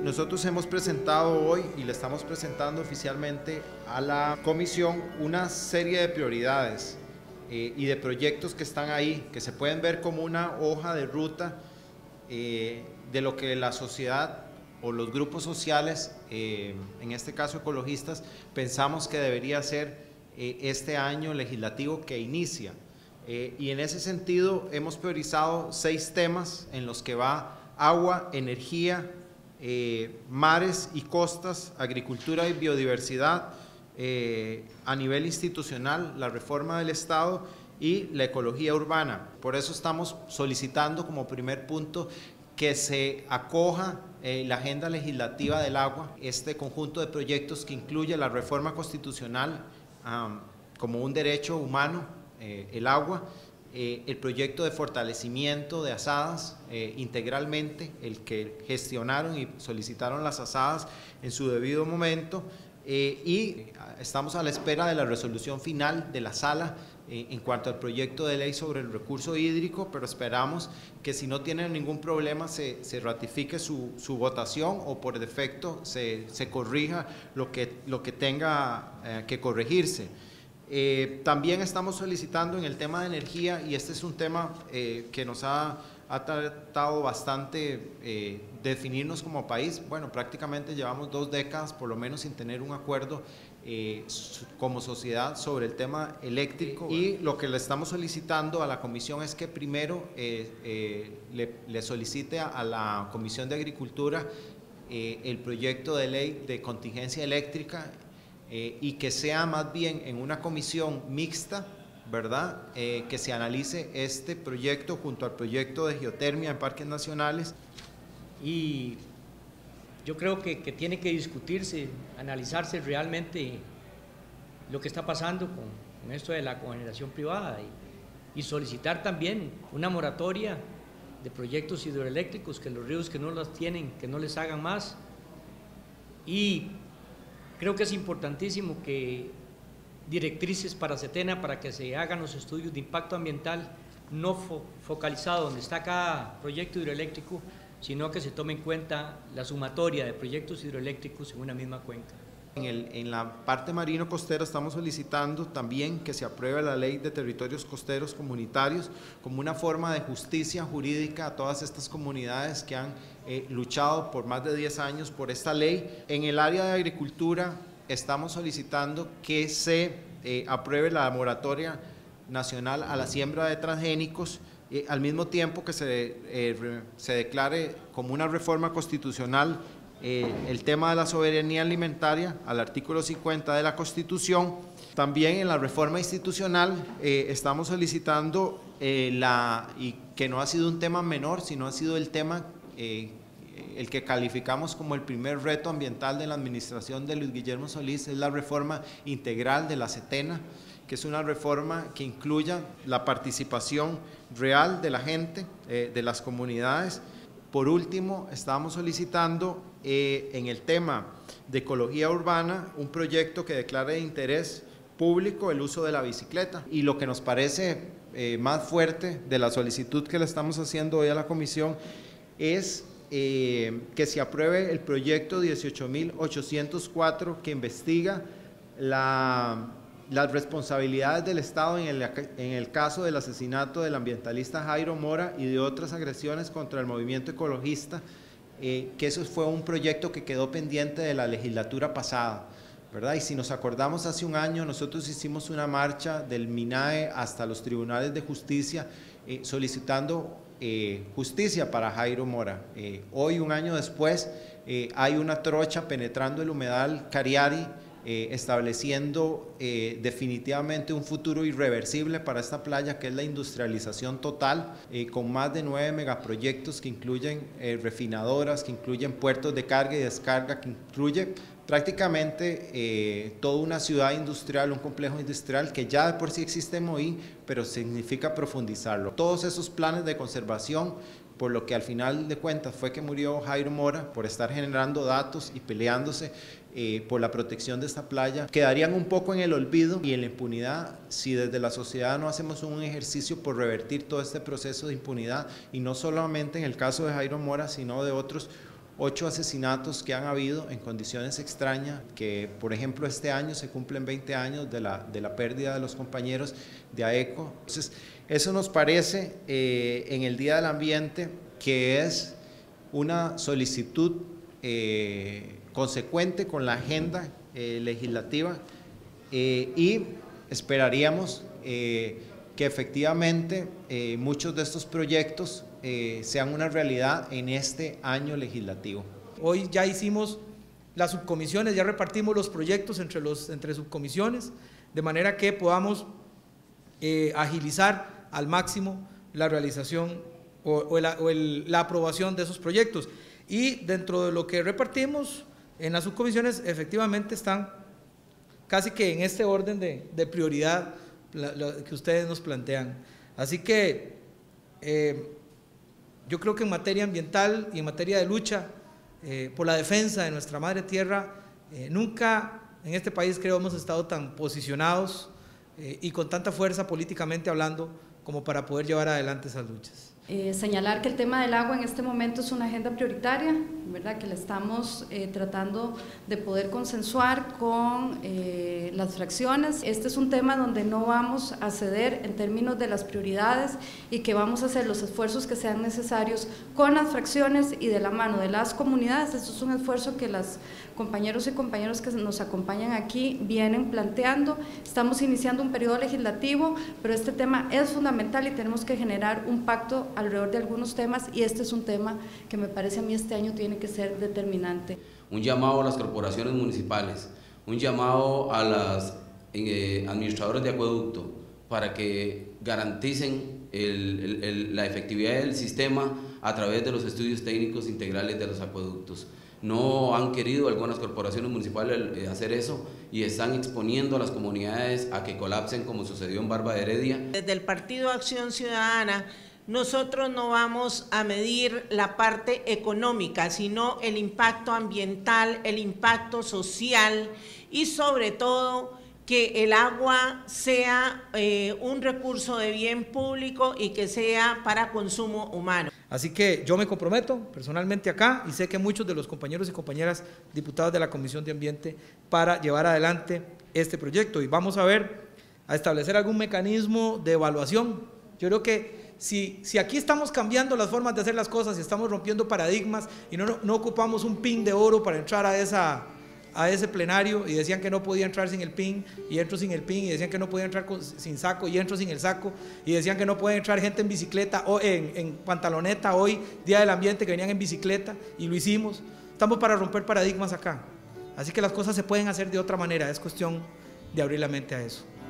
Nosotros hemos presentado hoy y le estamos presentando oficialmente a la comisión una serie de prioridades y de proyectos que están ahí, que se pueden ver como una hoja de ruta de lo que la sociedad o los grupos sociales, en este caso ecologistas, pensamos que debería ser este año legislativo que inicia. Y en ese sentido hemos priorizado 6 temas en los que va agua, energía, mares y costas, agricultura y biodiversidad, a nivel institucional, la reforma del Estado y la ecología urbana. Por eso estamos solicitando como primer punto que se acoja la agenda legislativa del agua, este conjunto de proyectos que incluye la reforma constitucional como un derecho humano, el agua, el proyecto de fortalecimiento de asadas integralmente, el que gestionaron y solicitaron las asadas en su debido momento, y estamos a la espera de la resolución final de la sala en cuanto al proyecto de ley sobre el recurso hídrico, pero esperamos que si no tienen ningún problema se ratifique su votación o por defecto se corrija lo que tenga que corregirse. También estamos solicitando en el tema de energía, y este es un tema que nos ha tratado bastante definirnos como país. Bueno, prácticamente llevamos 2 décadas por lo menos sin tener un acuerdo como sociedad sobre el tema eléctrico, y lo que le estamos solicitando a la comisión es que primero le solicite a la Comisión de Agricultura el proyecto de ley de contingencia eléctrica, y que sea más bien en una comisión mixta, ¿verdad? Que se analice este proyecto junto al proyecto de geotermia en parques nacionales. Y yo creo que tiene que discutirse, analizarse realmente lo que está pasando con esto de la cogeneración privada y solicitar también una moratoria de proyectos hidroeléctricos, que los ríos que no las tienen, que no les hagan más. Y creo que es importantísimo que directrices para Setena, para que se hagan los estudios de impacto ambiental no focalizado donde está cada proyecto hidroeléctrico, sino que se tome en cuenta la sumatoria de proyectos hidroeléctricos en una misma cuenca. En la parte marino-costera estamos solicitando también que se apruebe la ley de territorios costeros comunitarios como una forma de justicia jurídica a todas estas comunidades que han luchado por más de 10 años por esta ley. En el área de agricultura estamos solicitando que se apruebe la moratoria nacional a la siembra de transgénicos, al mismo tiempo que se declare como una reforma constitucional el tema de la soberanía alimentaria al artículo 50 de la Constitución. También en la reforma institucional estamos solicitando y que no ha sido un tema menor, sino ha sido el tema el que calificamos como el primer reto ambiental de la administración de Luis Guillermo Solís, es la reforma integral de la Setena, que es una reforma que incluya la participación real de la gente, de las comunidades. Por último, estamos solicitando en el tema de ecología urbana un proyecto que declare de interés público el uso de la bicicleta. Y lo que nos parece más fuerte de la solicitud que le estamos haciendo hoy a la comisión es que se apruebe el proyecto 18.804 que investiga las responsabilidades del Estado en el caso del asesinato del ambientalista Jairo Mora y de otras agresiones contra el movimiento ecologista, que eso fue un proyecto que quedó pendiente de la legislatura pasada, ¿verdad? Y si nos acordamos, hace un año nosotros hicimos una marcha del MINAE hasta los tribunales de justicia solicitando justicia para Jairo Mora. Hoy, un año después, hay una trocha penetrando el humedal Cariari, estableciendo definitivamente un futuro irreversible para esta playa, que es la industrialización total, con más de 9 megaproyectos que incluyen refinadoras, que incluyen puertos de carga y descarga, que incluye prácticamente toda una ciudad industrial, un complejo industrial que ya de por sí existe en Moí, pero significa profundizarlo. Todos esos planes de conservación, por lo que al final de cuentas fue que murió Jairo Mora, por estar generando datos y peleándose por la protección de esta playa, quedarían un poco en el olvido y en la impunidad si desde la sociedad no hacemos un ejercicio por revertir todo este proceso de impunidad, y no solamente en el caso de Jairo Mora, sino de otros 8 asesinatos que han habido en condiciones extrañas, que por ejemplo este año se cumplen 20 años de la pérdida de los compañeros de AECO. Entonces, eso nos parece en el Día del Ambiente que es una solicitud consecuente con la agenda legislativa y esperaríamos que efectivamente muchos de estos proyectos sean una realidad en este año legislativo. Hoy ya hicimos las subcomisiones, ya repartimos los proyectos entre subcomisiones, de manera que podamos agilizar al máximo la realización o la aprobación de esos proyectos. Y dentro de lo que repartimos en las subcomisiones, efectivamente están casi que en este orden de prioridad que ustedes nos plantean. Así que yo creo que en materia ambiental y en materia de lucha por la defensa de nuestra madre tierra, nunca en este país creo hemos estado tan posicionados y con tanta fuerza políticamente hablando como para poder llevar adelante esas luchas. Señalar que el tema del agua en este momento es una agenda prioritaria, ¿verdad? Que la estamos tratando de poder consensuar con las fracciones. Este es un tema donde no vamos a ceder en términos de las prioridades y que vamos a hacer los esfuerzos que sean necesarios con las fracciones y de la mano de las comunidades. Esto es un esfuerzo que las compañeros y compañeras que nos acompañan aquí vienen planteando. Estamos iniciando un periodo legislativo, pero este tema es fundamental y tenemos que generar un pacto alrededor de algunos temas, y este es un tema que me parece a mí este año tiene que ser determinante. Un llamado a las corporaciones municipales, un llamado a las administradores de acueducto para que garanticen la efectividad del sistema a través de los estudios técnicos integrales de los acueductos. No han querido algunas corporaciones municipales hacer eso y están exponiendo a las comunidades a que colapsen, como sucedió en Barba de Heredia. Desde el Partido Acción Ciudadana, nosotros no vamos a medir la parte económica, sino el impacto ambiental, el impacto social y sobre todo que el agua sea un recurso de bien público y que sea para consumo humano. Así que yo me comprometo personalmente acá, y sé que muchos de los compañeros y compañeras diputados de la Comisión de Ambiente, para llevar adelante este proyecto, y vamos a establecer algún mecanismo de evaluación. Yo creo que si aquí estamos cambiando las formas de hacer las cosas y estamos rompiendo paradigmas y no ocupamos un pin de oro para entrar a ese plenario, y decían que no podía entrar sin el pin y entro sin el pin, y decían que no podía entrar sin saco y entro sin el saco, y decían que no puede entrar gente en bicicleta o en pantaloneta hoy, Día del Ambiente, que venían en bicicleta, y lo hicimos. Estamos para romper paradigmas acá, así que las cosas se pueden hacer de otra manera, es cuestión de abrir la mente a eso.